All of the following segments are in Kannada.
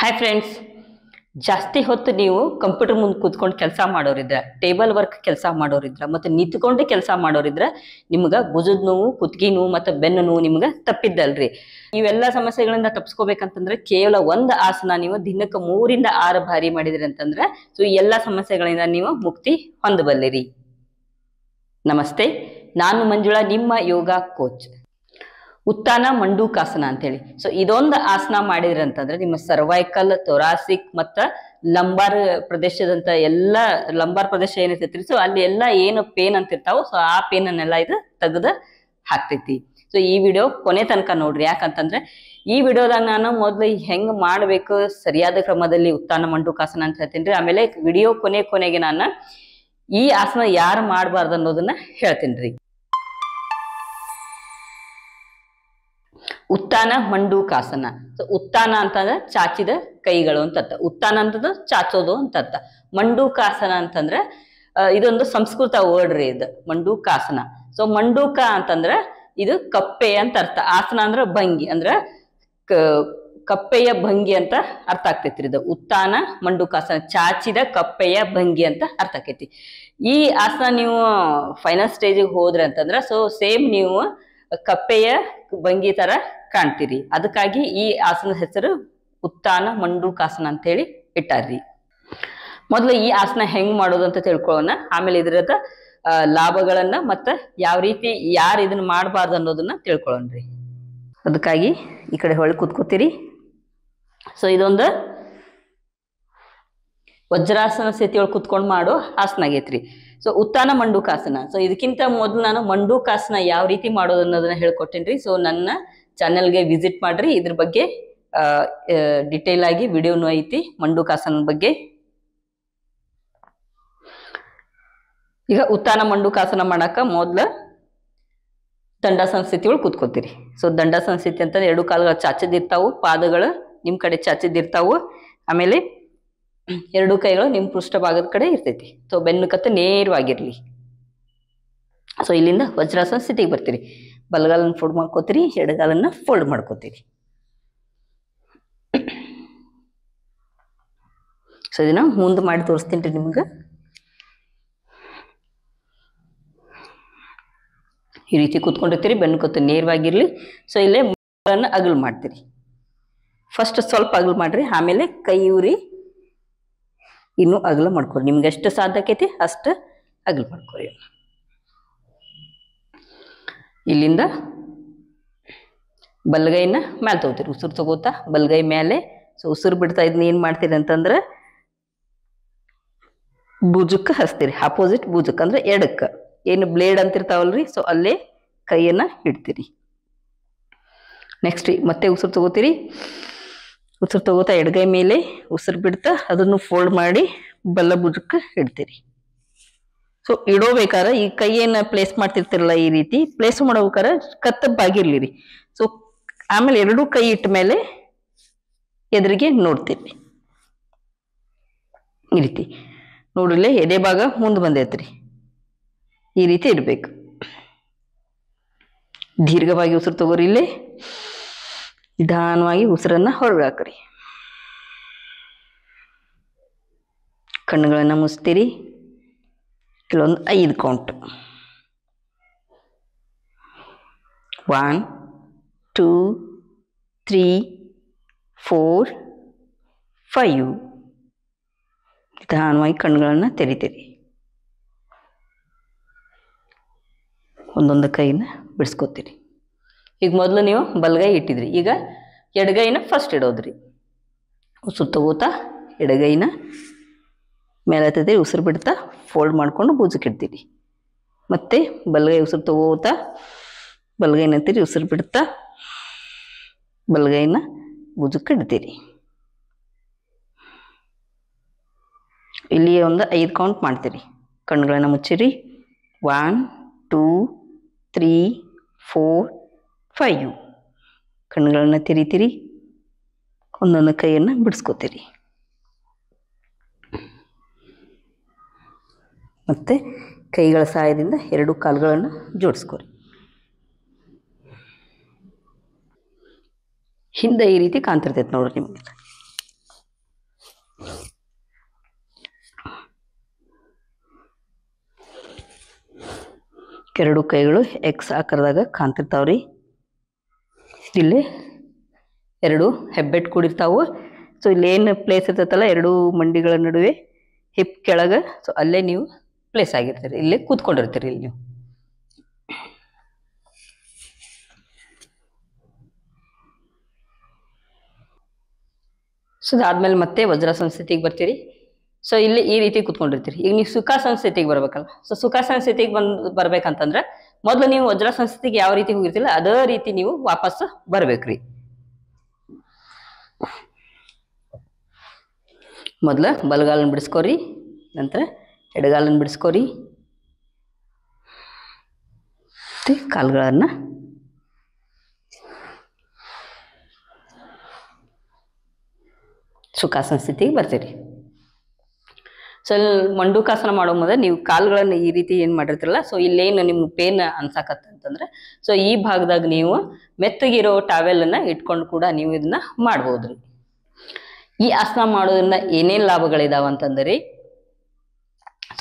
ಹಾಯ್ ಫ್ರೆಂಡ್ಸ್, ಜಾಸ್ತಿ ಹೊತ್ತು ನೀವು ಕಂಪ್ಯೂಟರ್ ಮುಂದೆ ಕೂತ್ಕೊಂಡು ಕೆಲಸ ಮಾಡೋರಿದ್ರ, ಟೇಬಲ್ ವರ್ಕ್ ಕೆಲಸ ಮಾಡೋರಿದ್ರ, ಮತ್ತೆ ನಿಂತ್ಕೊಂಡು ಕೆಲಸ ಮಾಡೋರಿದ್ರ ನಿಮ್ಗೆ ಭುಜದ ನೋವು, ಕುತ್ತಿಗೆ ನೋವು ಮತ್ತೆ ಬೆನ್ನು ನೋವು ನಿಮ್ಗೆ ತಪ್ಪಿದ್ದಲ್ರಿ. ಇವೆಲ್ಲ ಸಮಸ್ಯೆಗಳಿಂದ ತಪ್ಪಿಸ್ಕೋಬೇಕಂತಂದ್ರೆ ಕೇವಲ ಒಂದು ಆಸನ ನೀವು ದಿನಕ್ಕೆ 3 ರಿಂದ 6 ಬಾರಿ ಮಾಡಿದ್ರಿ ಅಂತಂದ್ರೆ ಈ ಎಲ್ಲ ಸಮಸ್ಯೆಗಳಿಂದ ನೀವು ಮುಕ್ತಿ ಹೊಂದಬಲ್ಲಿರಿ. ನಮಸ್ತೆ, ನಾನು ಮಂಜುಳಾ, ನಿಮ್ಮ ಯೋಗ ಕೋಚ್. ಉತ್ತಾನ ಮಂಡೂಕಾಸನ ಅಂತೇಳಿ. ಸೊ ಇದೊಂದು ಆಸನ ಮಾಡಿದ್ರಿ ಅಂತಂದ್ರೆ ನಿಮ್ಮ ಸರ್ವೈಕಲ್, ಥೊರಾಸಿಕ್ ಮತ್ತ ಲಂಬಾರ್ ಪ್ರದೇಶದಂತ ಎಲ್ಲ ಲಂಬಾರ್ ಪ್ರದೇಶ ಏನಿರ್ತೈತ್ರಿ, ಸೊ ಅಲ್ಲಿ ಎಲ್ಲ ಏನು ಪೇನ್ ಅಂತಿರ್ತಾವ, ಸೊ ಆ ಪೇನ್ ಅನ್ನೆಲ್ಲ ಇದು ತೆಗೆದು ಹಾಕ್ತೈತಿ. ಸೊ ಈ ವಿಡಿಯೋ ಕೊನೆ ತನಕ ನೋಡ್ರಿ. ಯಾಕಂತಂದ್ರೆ ಈ ವಿಡಿಯೋದಾಗ ನಾನು ಮೊದ್ಲು ಹೆಂಗ್ ಮಾಡ್ಬೇಕು ಸರಿಯಾದ ಕ್ರಮದಲ್ಲಿ ಉತ್ತಾನ ಮಂಡೂಕಾಸನ ಅಂತ ಹೇಳ್ತೀನಿ. ಆಮೇಲೆ ವಿಡಿಯೋ ಕೊನೆಗೆ ನಾನು ಈ ಆಸನ ಯಾರು ಮಾಡಬಾರ್ದು ಅನ್ನೋದನ್ನ ಹೇಳ್ತೀನಿ. ಉತ್ತಾನ ಮಂಡೂಕಾಸನ. ಉತ್ತಾನ ಅಂತಂದ್ರೆ ಚಾಚಿದ ಕೈಗಳು ಅಂತ ಅರ್ಥ. ಉತ್ತಾನ ಅಂತಂದ್ರೆ ಚಾಚೋದು ಅಂತ ಅರ್ಥ. ಮಂಡೂಕಾಸನ ಅಂತಂದ್ರೆ ಇದೊಂದು ಸಂಸ್ಕೃತ ವರ್ಡ್ ರೀ ಇದು, ಮಂಡೂಕಾಸನ. ಸೊ ಮಂಡೂಕ ಅಂತಂದ್ರೆ ಇದು ಕಪ್ಪೆ ಅಂತ ಅರ್ಥ. ಆಸನ ಅಂದ್ರೆ ಭಂಗಿ, ಅಂದ್ರೆ ಕಪ್ಪೆಯ ಭಂಗಿ ಅಂತ ಅರ್ಥ ಆಗ್ತೈತಿ. ಇದು ಉತ್ತಾನ ಮಂಡೂಕಾಸನ, ಚಾಚಿದ ಕಪ್ಪೆಯ ಭಂಗಿ ಅಂತ ಅರ್ಥ ಆಕೈತಿ. ಈ ಆಸನ ನೀವು ಫೈನಲ್ ಸ್ಟೇಜಿಗೆ ಹೋದ್ರಿ ಅಂತಂದ್ರೆ ಸೊ ಸೇಮ್ ನೀವು ಕಪ್ಪೆಯ ಭಂಗಿ ತರ ಕಾಣ್ತೀರಿ. ಅದಕ್ಕಾಗಿ ಈ ಆಸನದ ಹೆಸರು ಉತ್ತಾನ ಮಂಡೂಕಾಸನ ಅಂತ ಹೇಳಿ ಇಟ್ಟಾರ್ರಿ. ಮೊದಲು ಈ ಆಸನ ಹೆಂಗ್ ಮಾಡೋದು ಅಂತ ತಿಳ್ಕೊಳ್ಳೋಣ. ಆಮೇಲೆ ಇದರದ ಲಾಭಗಳನ್ನ ಮತ್ತೆ ಯಾವ ರೀತಿ ಯಾರು ಇದನ್ನ ಮಾಡಬಾರ್ದು ಅನ್ನೋದನ್ನ ತಿಳ್ಕೊಳ್ಳೋಣ್ರಿ. ಅದಕ್ಕಾಗಿ ಈ ಕಡೆ ಹೊಳ್ಳಿ ಕೂತ್ಕೋತೀರಿ. ಸೊ ಇದೊಂದು ವಜ್ರಾಸನ ಸ್ಥಿತಿಯೊಳಗೆ ಕುತ್ಕೊಂಡು ಮಾಡೋ ಆಸನ ಆಗೈತ್ರಿ. ಸೊ ಉತ್ತಾನ ಮಂಡೂಕಾಸನ. ಸೊ ಇದಕ್ಕಿಂತ ಮೊದಲು ನಾನು ಮಂಡೂಕಾಸನ ಯಾವ ರೀತಿ ಮಾಡೋದು ಅನ್ನೋದನ್ನ ಹೇಳ್ಕೊಟ್ಟೇನ್ರಿ. ಸೊ ನನ್ನ ಚಾನೆಲ್ಗೆ ವಿಸಿಟ್ ಮಾಡ್ರಿ. ಇದ್ರ ಬಗ್ಗೆ ಡಿಟೇಲ್ ಆಗಿ ವಿಡಿಯೋನು ಐತಿ ಮಂಡೂಕಾಸನ ಬಗ್ಗೆ. ಈಗ ಉತ್ತಾನ ಮಂಡೂಕಾಸನ ಮಾಡಾಕ ಮೊದ್ಲ ದಂಡಾಸನ ಸ್ಥಿತಿ ಒಳಗೆ ಕೂತ್ಕೋತೀರಿ. ಸೊ ದಂಡಾಸನ ಸ್ಥಿತಿ ಅಂತ 2 ಕಾಲುಗಳು ಚಾಚಿದಿರ್ತಾವು, ಪಾದಗಳು ನಿಮ್ ಕಡೆ ಚಾಚಿದಿರ್ತಾವು, ಆಮೇಲೆ 2 ಕೈಗಳು ನಿಮ್ ಪೃಷ್ಠಭಾಗದ ಕಡೆ ಇರ್ತೈತಿ. ಸೊ ಬೆನ್ನು ಕತ್ತು ನೇರವಾಗಿರ್ಲಿ. ಸೊ ಇಲ್ಲಿಂದ ವಜ್ರಾಸನ ಸ್ಥಿತಿಗೆ ಬರ್ತೀರಿ. ಬಲಗಾಲನ್ನ ಫೋಲ್ಡ್ ಮಾಡ್ಕೋತೀರಿ, ಎಡಗಾಲನ್ನ ಫೋಲ್ಡ್ ಮಾಡ್ಕೋತೀರಿ. ಸೊ ಇದನ್ನ ಮುಂದೆ ಮಾಡಿ ತೋರಿಸ್ತೀನಿ ನಿಮ್ಗೆ. ಈ ರೀತಿ ಕೂತ್ಕೊಂಡಿರ್ತೀರಿ, ಬೆನ್ನು ಕತ್ತು ನೇರವಾಗಿರ್ಲಿ. ಸೊ ಇಲ್ಲೇ ಅಗಲ್ ಮಾಡ್ತೀರಿ. ಫಸ್ಟ್ ಸ್ವಲ್ಪ ಅಗಲ್ ಮಾಡ್ರಿ, ಆಮೇಲೆ ಕೈ ಊರಿ ಇನ್ನು ಅಗಲ ಮಾಡ್ಕೊರಿ. ನಿಮ್ಗೆ ಎಷ್ಟು ಸಾಧ್ಯ ಆಕೈತಿ ಅಷ್ಟು ಅಗಲ ಮಾಡ್ಕೊರಿ. ಇಲ್ಲಿಂದ ಬಲಗೈನ ಮೇಲೆ ತಗೋತೀರಿ. ಉಸಿರು ತಗೋತಾ ಬಲಗೈ ಮೇಲೆ. ಸೊ ಉಸಿರು ಬಿಡ್ತಾ ಇದನ್ನ ಏನ್ ಮಾಡ್ತೀರಿ ಅಂತಂದ್ರೆ ಭುಜಕ್ಕೆ ಹಚ್ತೀರಿ. ಅಪೋಸಿಟ್ ಭುಜಕ್ಕೆ ಅಂದ್ರೆ ಎಡಕ್ಕ ಏನು ಬ್ಲೇಡ್ ಅಂತಿರ್ತಾವಲ್ರಿ, ಸೊ ಅಲ್ಲೇ ಕೈಯನ್ನ ಇಡ್ತೀರಿ. ನೆಕ್ಸ್ಟ್ ಮತ್ತೆ ಉಸಿರು ತಗೋತೀರಿ. ಉಸಿರು ತಗೋತಾ ಎಡಗೈ ಮೇಲೆ ಉಸಿರು ಬಿಡ್ತಾ ಅದನ್ನು ಫೋಲ್ಡ್ ಮಾಡಿ ಬಲ್ಲ ಭುಜಕ್ಕೆ ಇಡ್ತೀರಿ. ಸೊ ಇಡೋಬೇಕಾದ್ರೆ ಈ ಕೈಯನ್ನ ಪ್ಲೇಸ್ ಮಾಡ್ತಿರ್ತಿರಲ್ಲ, ಈ ರೀತಿ ಪ್ಲೇಸ್ ಮಾಡೋಬೇಕಾದ್ರೆ ಕತ್ತ ಬಾಗಿರ್ಲಿರಿ. ಸೊ ಆಮೇಲೆ 2 ಕೈ ಇಟ್ಟ ಮೇಲೆ ಎದುರಿಗೆ ನೋಡ್ತೀರಿ. ಈ ರೀತಿ ನೋಡ್ರಿಲ್ಲೇ ಎದೆ ಭಾಗ ಮುಂದೆ ಬಂದೈತ್ರಿ. ಈ ರೀತಿ ಇಡ್ಬೇಕು. ದೀರ್ಘವಾಗಿ ಉಸಿರು ತಗೋರಿ. ಇಲ್ಲೇ ನಿಧಾನವಾಗಿ ಉಸಿರನ್ನ ಹೊರಗೆ ಹಾಕ್ರಿ. ಕಣ್ಣುಗಳನ್ನ ಮುಚ್ತೀರಿ. ಕೆಲವೊಂದು 5 ಕೌಂಟ್. 1 2 3 4 5. ನಿಧಾನವಾಗಿ ಕಣ್ಣುಗಳನ್ನ ತೆರಿತೀರಿ. ಒಂದೊಂದು ಕೈನ ಬಿಡಿಸ್ಕೋತೀರಿ. ಈಗ ಮೊದಲು ನೀವು ಬಲಗೈ ಇಟ್ಟಿದ್ರಿ, ಈಗ ಎಡಗೈನ ಫಸ್ಟ್ ಇಡೋದ್ರಿ. ಉಸಿರು ತಗೋತಾ ಎಡಗೈನ ಮೇಲೆ ಹತ್ತಿದ್ರಿ, ಉಸಿರು ಬಿಡ್ತಾ ಫೋಲ್ಡ್ ಮಾಡ್ಕೊಂಡು ಭುಜಕ್ಕೆ ಇಡ್ತೀರಿ. ಮತ್ತೆ ಬಲಗೈ ಉಸಿರು ತಗೋತಾ ಬಲಗೈನ ಅಂತೀರಿ, ಉಸಿರು ಬಿಡ್ತಾ ಬಲಗೈನ ಭುಜಕ್ಕೆ ಇಡ್ತೀರಿ. ಇಲ್ಲಿ ಒಂದು 5 ಕೌಂಟ್ ಮಾಡ್ತೀರಿ. ಕಣ್ಣುಗಳನ್ನ ಮುಚ್ಚಿರಿ. 1 2 3 4 5. ಕಣ್ಣುಗಳನ್ನ ತೆರಿತೀರಿ. ಒಂದೊಂದು ಕೈಯನ್ನು ಬಿಡಿಸ್ಕೋತೀರಿ. ಮತ್ತೆ ಕೈಗಳ ಸಹಾಯದಿಂದ 2 ಕಾಲುಗಳನ್ನು ಜೋಡಿಸ್ಕೋರಿ. ಹಿಂದೆ ಈ ರೀತಿ ಕಾಣ್ತಿರ್ತೈತೆ ನೋಡ್ರಿ ನಿಮಗೆ. ಎರಡು ಕೈಗಳು ಎಕ್ಸ್ ಆಕಾರದಾಗ ಕಾಣ್ತಿರ್ತಾವ್ರಿ. ಇಲ್ಲಿ ಎರಡು ಹೆಬ್ಬೆಟ್ ಕೂಡಿರ್ತಾವು. ಸೊ ಇಲ್ಲಿ ಏನು ಪ್ಲೇಸ್ ಇರ್ತೈತಲ್ಲ ಎರಡು ಮಂಡಿಗಳ ನಡುವೆ ಹಿಪ್ ಕೆಳಗ, ಸೊ ಅಲ್ಲೇ ನೀವು ಪ್ಲೇಸ್ ಆಗಿರ್ತೀರಿ, ಇಲ್ಲೇ ಕೂತ್ಕೊಂಡಿರ್ತೀರಿ ಇಲ್ಲಿ ನೀವು. ಸೊ ಅದಾದ್ಮೇಲೆ ಮತ್ತೆ ವಜ್ರಾಸನ ಸ್ಥಿತಿಗೆ ಬರ್ತೀರಿ. ಸೊ ಇಲ್ಲಿ ಈ ರೀತಿ ಕೂತ್ಕೊಂಡಿರ್ತೀರಿ. ಈಗ ನೀವು ಸುಖಾಸನ ಸ್ಥಿತಿಗೆ ಬರ್ಬೇಕಲ್ಲ. ಸೊ ಸುಖಾಸನ ಸ್ಥಿತಿಗೆ ಬರ್ಬೇಕಂತಂದ್ರೆ ಮೊದ್ಲು ನೀವು ವಜ್ರಾಸನ ಸ್ಥಿತಿಗೆ ಯಾವ ರೀತಿ ಹೋಗಿರ್ತಿಲ್ಲ ಅದೇ ರೀತಿ ನೀವು ವಾಪಸ್ ಬರ್ಬೇಕ್ರಿ. ಮೊದ್ಲ ಬಲಗಾಲನ್ನು ಬಿಡಿಸ್ಕೋರಿ, ನಂತರ ಎಡಗಾಲನ್ನು ಬಿಡಿಸ್ಕೋರಿ, ಕಾಲುಗಳನ್ನ ಸುಖಾಸನ ಸ್ಥಿತಿಗೆ ಬರ್ತೀರಿ. ಸೊ ಮಂಡೂಕಾಸನ ಮಾಡೋ ಮೊದಲು ನೀವು ಕಾಲುಗಳನ್ನ ಈ ರೀತಿ ಏನ್ ಮಾಡಿರ್ತಿರಲ್ಲ, ಸೊ ಇಲ್ಲೇನು ನಿಮ್ಗೆ ಪೇನ್ ಅನ್ಸಾಕತ್ತಂತಂದ್ರೆ ಸೊ ಈ ಭಾಗದಾಗ ನೀವು ಮೆತ್ತಗಿರೋ ಟಾವೆಲ್ ಅನ್ನ ಇಟ್ಕೊಂಡು ಕೂಡ ನೀವು ಇದನ್ನ ಮಾಡ್ಬೋದ್ರಿ. ಈ ಆಸನ ಮಾಡೋದ್ರಿಂದ ಏನೇನ್ ಲಾಭಗಳಿದಾವ ಅಂತಂದ್ರಿ, ಸೊ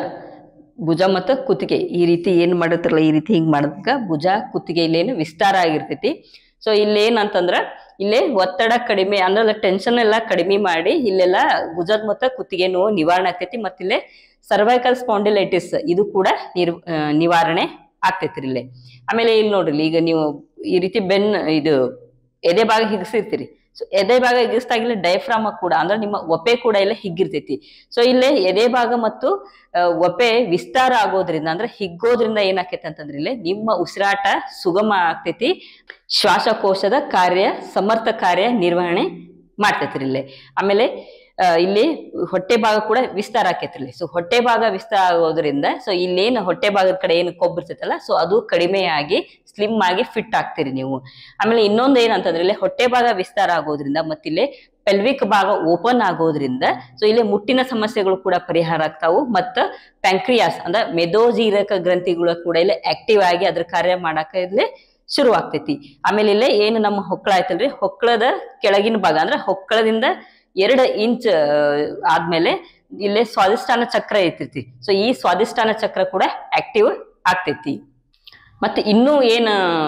ಭುಜ ಮತ್ತು ಕುತ್ತಿಗೆ ಈ ರೀತಿ ಏನ್ ಮಾಡಿರ್ತಿರಲ್ಲ, ಈ ರೀತಿ ಹಿಂಗ್ ಮಾಡಿದಾಗ ಭುಜ ಕುತ್ತಿಗೆ ಇಲ್ಲೇನು ವಿಸ್ತಾರ ಆಗಿರ್ತೈತಿ. ಸೊ ಇಲ್ಲೇನಂತಂದ್ರ ಇಲ್ಲೇ ಒತ್ತಡ ಕಡಿಮೆ ಅಂದ್ರೆ ಟೆನ್ಷನ್ ಎಲ್ಲ ಕಡಿಮೆ ಮಾಡಿ ಇಲ್ಲೆಲ್ಲ ಭುಜದ ಮತ್ತು ಕುತ್ತಿಗೆ ನೋವು ನಿವಾರಣೆ ಆಗ್ತೈತಿ. ಮತ್ತಿಲ್ಲೇ ಸರ್ವೈಕಲ್ ಸ್ಪಾಂಡಿಲೈಟಿಸ್ ಇದು ಕೂಡ ನಿವಾರಣೆ ಆಗ್ತೈತ್ರಿ ಇಲ್ಲೇ. ಆಮೇಲೆ ಇಲ್ಲಿ ನೋಡ್ರಿ, ಈಗ ನೀವು ಈ ರೀತಿ ಇದು ಎದೆ ಭಾಗ ಹಿಗ್ಸಿರ್ತೀರಿ. ಸೊ ಎದೆ ಭಾಗ ಹಿಗ್ಗಿಸ್ದಾಗಿಲ್ಲ ಡೈಫ್ರಾಮ ಕೂಡ ಅಂದ್ರೆ ನಿಮ್ಮ ಒಪೆ ಕೂಡ ಇಲ್ಲ ಹಿಗ್ಗಿರ್ತೈತಿ. ಸೊ ಇಲ್ಲೇ ಎದೆ ಭಾಗ ಮತ್ತು ಒಪೆ ವಿಸ್ತಾರ ಆಗೋದ್ರಿಂದ ಅಂದ್ರೆ ಹಿಗ್ಗೋದ್ರಿಂದ ಏನಾಕೈತಿ ಅಂತಂದ್ರೆ ಇಲ್ಲೇ ನಿಮ್ಮ ಉಸಿರಾಟ ಸುಗಮ ಆಗ್ತೈತಿ, ಶ್ವಾಸಕೋಶದ ಸಮರ್ಥ ಕಾರ್ಯ ನಿರ್ವಹಣೆ ಮಾಡ್ತೈತ್ರಿ ಇಲ್ಲೇ. ಆಮೇಲೆ ಇಲ್ಲಿ ಹೊಟ್ಟೆ ಭಾಗ ಕೂಡ ವಿಸ್ತಾರ ಆಕೈತ್ರಿ. ಸೊ ಹೊಟ್ಟೆ ಭಾಗ ವಿಸ್ತಾರ ಆಗೋದ್ರಿಂದ ಸೊ ಇಲ್ಲೇನು ಹೊಟ್ಟೆ ಭಾಗದ ಕಡೆ ಏನು ಕೊಬ್ಬು ಇರ್ತೈತಲ್ಲ ಸೊ ಅದು ಕಡಿಮೆ ಆಗಿ ಸ್ಲಿಮ್ ಆಗಿ ಫಿಟ್ ಆಗ್ತೀರಿ ನೀವು. ಆಮೇಲೆ ಇನ್ನೊಂದು ಏನಂತಂದ್ರೆ ಇಲ್ಲಿ ಹೊಟ್ಟೆ ಭಾಗ ವಿಸ್ತಾರ ಆಗೋದ್ರಿಂದ ಮತ್ತಿಲ್ಲಿ ಪೆಲ್ವಿಕ್ ಭಾಗ ಓಪನ್ ಆಗೋದ್ರಿಂದ ಸೊ ಇಲ್ಲಿ ಮುಟ್ಟಿನ ಸಮಸ್ಯೆಗಳು ಕೂಡ ಪರಿಹಾರ ಆಗ್ತಾವು. ಮತ್ತ ಪ್ಯಾಂಕ್ರಿಯಾಸ್ ಅಂದ್ರೆ ಮೆದೋಜೀರಕ ಗ್ರಂಥಿಗಳು ಕೂಡ ಇಲ್ಲಿ ಆಕ್ಟಿವ್ ಆಗಿ ಅದ್ರ ಕಾರ್ಯ ಮಾಡಾಕ ಇಲ್ಲಿ ಶುರು ಆಗ್ತೈತಿ. ಆಮೇಲೆ ಇಲ್ಲೇ ಏನು ನಮ್ಮ ಹೊಕ್ಕಳ ಆಯ್ತಲ್ರಿ, ಹೊಕ್ಕಳದ ಕೆಳಗಿನ ಭಾಗ ಅಂದ್ರೆ ಹೊಕ್ಕಳದಿಂದ 2 ಇಂಚ್ ಆದ್ಮೇಲೆ ಇಲ್ಲೇ ಸ್ವಾದಿಷ್ಠಾನ ಚಕ್ರ ಐತೈತಿ. ಸೊ ಈ ಸ್ವಾದಿಷ್ಠಾನ ಚಕ್ರ ಕೂಡ ಆಕ್ಟಿವ್ ಆಗ್ತೈತಿ. ಮತ್ತೆ ಇನ್ನೂ ಏನ್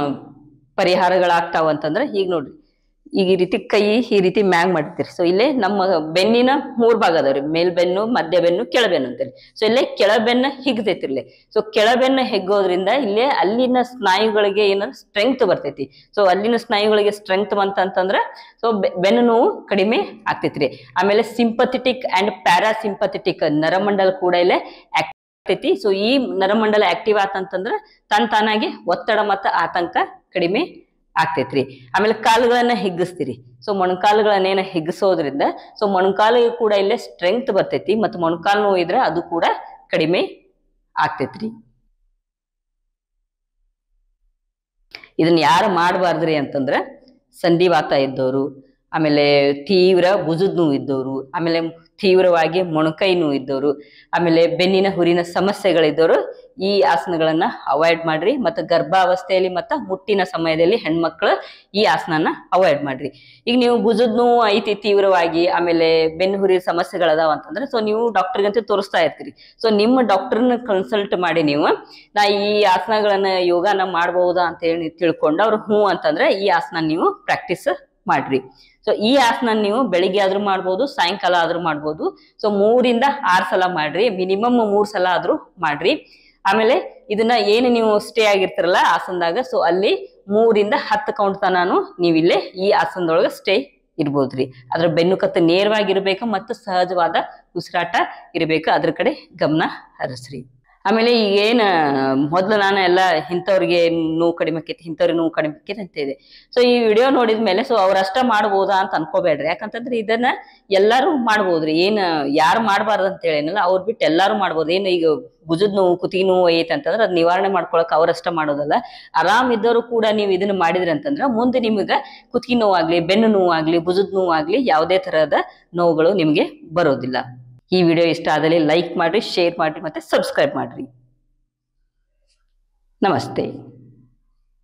ಪರಿಹಾರಗಳಾಗ್ತಾವ ಅಂತಂದ್ರೆ ಈಗ ನೋಡ್ರಿ, ಈಗ ಈ ರೀತಿ ಕೈ ಈ ರೀತಿ ಮ್ಯಾಗ್ ಮಾಡಿರ್ತೀರಿ. ಸೊ ಇಲ್ಲೇ ನಮ್ಮ ಬೆನ್ನಿನ 3 ಭಾಗ ಅದಾವ್ರಿ, ಮೇಲ್ಬೆನ್ನು, ಮಧ್ಯ ಬೆನ್ನು, ಕೆಳಬೆನ್ನು ಅಂತೇಳಿ. ಸೊ ಇಲ್ಲೇ ಕೆಳಬೆನ್ನ ಹಿಗ್ತೈತಿರ್ಲಿ. ಸೊ ಕೆಳಬೆನ್ನ ಹೆಗ್ಗೋದ್ರಿಂದ ಇಲ್ಲೇ ಅಲ್ಲಿನ ಸ್ನಾಯುಗಳಿಗೆ ಏನಾದ್ರು ಸ್ಟ್ರೆಂಗ್ತ್ ಬರ್ತೈತಿ. ಸೊ ಅಲ್ಲಿನ ಸ್ನಾಯುಗಳಿಗೆ ಸ್ಟ್ರೆಂಗ್ತ್ ಬಂತಂತಂದ್ರ ಸೊ ಬೆನ್ನು ನೋವು ಕಡಿಮೆ ಆಗ್ತೈತ್ರಿ. ಆಮೇಲೆ ಸಿಂಪಥೆಟಿಕ್ ಅಂಡ್ ಪ್ಯಾರಾಸಿಂಪಥೆಟಿಕ್ ನರಮಂಡಲ ಕೂಡ ಇಲ್ಲೇ ಆಗ್ತೈತಿ. ಸೊ ಈ ನರಮಂಡಲ ಆಕ್ಟಿವ್ ಆತಂತಂದ್ರ ತಾನಾಗಿ ಒತ್ತಡ ಮತ್ತು ಆತಂಕ ಕಡಿಮೆ ಆಗ್ತೈತ್ರಿ. ಆಮೇಲೆ ಕಾಲುಗಳನ್ನ ಹಿಗ್ಗಿಸ್ತೀರಿ. ಸೊ ಮೊಣಕಾಲುಗಳನ್ನೇನ ಹಿಗ್ಗಿಸೋದ್ರಿಂದ ಸೊ ಮೊಣಕಾಲಿಗೆ ಕೂಡ ಇಲ್ಲೇ ಸ್ಟ್ರೆಂಗ್ತ್ ಬರ್ತೈತಿ ಮತ್ತು ಮೊಣಕಾಲು ನೋವು ಇದ್ರೆ ಅದು ಕೂಡ ಕಡಿಮೆ ಆಗ್ತೈತ್ರಿ. ಇದನ್ನ ಯಾರು ಮಾಡಬಾರ್ದ್ರಿ ಅಂತಂದ್ರ ಸಂಧಿವಾತ ಇದ್ದವರು, ಆಮೇಲೆ ತೀವ್ರ ಭುಜದ ನೋವು ಇದ್ದವರು, ಆಮೇಲೆ ತೀವ್ರವಾಗಿ ಮೊಣಕೈ ನೋವು ಇದ್ದವರು, ಆಮೇಲೆ ಬೆನ್ನಿನ ಹುರಿನ ಸಮಸ್ಯೆಗಳಿದ್ದವರು ಈ ಆಸನಗಳನ್ನ ಅವಾಯ್ಡ್ ಮಾಡ್ರಿ. ಮತ್ತು ಗರ್ಭಾವಸ್ಥೆಯಲ್ಲಿ ಮತ್ತು ಮುಟ್ಟಿನ ಸಮಯದಲ್ಲಿ ಹೆಣ್ಮಕ್ಳು ಈ ಆಸನನ ಅವಾಯ್ಡ್ ಮಾಡ್ರಿ. ಈಗ ನೀವು ಭುಜದ ನೋವು ಐತಿ ತೀವ್ರವಾಗಿ, ಆಮೇಲೆ ಬೆನ್ನು ಹುರಿ ಸಮಸ್ಯೆಗಳದಾವ ಅಂತಂದ್ರೆ ಸೊ ನೀವು ಡಾಕ್ಟರ್ಗಂತ ತೋರಿಸ್ತಾ ಇರ್ತೀರಿ. ಸೊ ನಿಮ್ಮ ಡಾಕ್ಟರ್ನ ಕನ್ಸಲ್ಟ್ ಮಾಡಿ ನೀವು ನಾ ಈ ಆಸನಗಳನ್ನ ಯೋಗನ ಮಾಡ್ಬಹುದಾ ಅಂತ ಹೇಳಿ ತಿಳ್ಕೊಂಡು ಅವ್ರು ಹ್ಞೂ ಅಂತಂದ್ರೆ ಈ ಆಸನ ನೀವು ಪ್ರಾಕ್ಟೀಸ್ ಮಾಡ್ರಿ. ಸೊ ಈ ಆಸನ ನೀವು ಬೆಳಿಗ್ಗೆ ಆದ್ರೂ ಮಾಡ್ಬೋದು, ಸಾಯಂಕಾಲ ಆದ್ರೂ ಮಾಡ್ಬೋದು. ಸೊ 3 ರಿಂದ 6 ಸಲ ಮಾಡ್ರಿ, ಮಿನಿಮಮ್ 3 ಸಲ ಆದ್ರೂ ಮಾಡ್ರಿ. ಆಮೇಲೆ ಇದನ್ನ ಏನು ನೀವು ಸ್ಟೇ ಆಗಿರ್ತಿರಲ್ಲ ಆಸನದಾಗ, ಸೊ ಅಲ್ಲಿ 3 ರಿಂದ 10 ಕೌಂಟ್ ತನಾನು ನೀವಿಲ್ಲೇ ಈ ಆಸನದೊಳಗೆ ಸ್ಟೇ ಇರ್ಬೋದ್ರಿ. ಅದ್ರ ಬೆನ್ನು ಕತ್ತು ನೇರವಾಗಿರ್ಬೇಕು ಮತ್ತು ಸಹಜವಾದ ಉಸಿರಾಟ ಇರಬೇಕು, ಅದ್ರ ಕಡೆ ಗಮನ ಹರಿಸ್ರಿ. ಆಮೇಲೆ ಈಗೇನ್ ಮೊದ್ಲು ನಾನು ಎಲ್ಲ ಇಂಥವ್ರಿಗೆ ನೋವು ಕಡಿಮೆ ಆಕೈತಿ, ಇಂಥವ್ರಿಗೆ ನೋವು ಕಡಿಮೆ ಆಕೈತಿ ಅಂತ ಇದೆ. ಸೊ ಈ ವಿಡಿಯೋ ನೋಡಿದ್ಮೇಲೆ ಸೊ ಅವ್ರಷ್ಟ ಮಾಡ್ಬೋದಾ ಅಂತ ಅನ್ಕೋಬೇಡ್ರಿ. ಯಾಕಂತಂದ್ರೆ ಇದನ್ನ ಎಲ್ಲಾರು ಮಾಡ್ಬೋದ್ರಿ. ಏನ್ ಯಾರು ಮಾಡ್ಬಾರ್ದು ಅಂತ ಹೇಳೇನಲ್ಲ, ಅವ್ರ ಬಿಟ್ಟು ಎಲ್ಲಾರು ಮಾಡ್ಬೋದು. ಏನು ಈಗ ಭುಜದ ನೋವು ಕುತ್ತಿಗೆ ನೋವು ಐತೆ ಅಂತಂದ್ರೆ ಅದ್ ನಿವಾರಣೆ ಮಾಡ್ಕೊಳಕ್ ಅವ್ರಷ್ಟ ಮಾಡೋದಲ್ಲ, ಆರಾಮ್ ಇದ್ದವರು ಕೂಡ ನೀವು ಇದನ್ನ ಮಾಡಿದ್ರಿ ಅಂತಂದ್ರ ಮುಂದೆ ನಿಮ್ಗ ಕುತ್ತಿಗೆ ನೋವಾಗ್ಲಿ, ಬೆನ್ನು ನೋವಾಗ್ಲಿ, ಭುಜದ ನೋವಾಗ್ಲಿ ಯಾವುದೇ ತರಹದ ನೋವುಗಳು ನಿಮ್ಗೆ ಬರೋದಿಲ್ಲ. ಈ ವಿಡಿಯೋ ಇಷ್ಟ ಆದಲ್ಲಿ ಲೈಕ್ ಮಾಡ್ರಿ, ಶೇರ್ ಮಾಡ್ರಿ, ಮತ್ತೆ ಸಬ್ಸ್ಕ್ರೈಬ್ ಮಾಡ್ರಿ. ನಮಸ್ತೆ.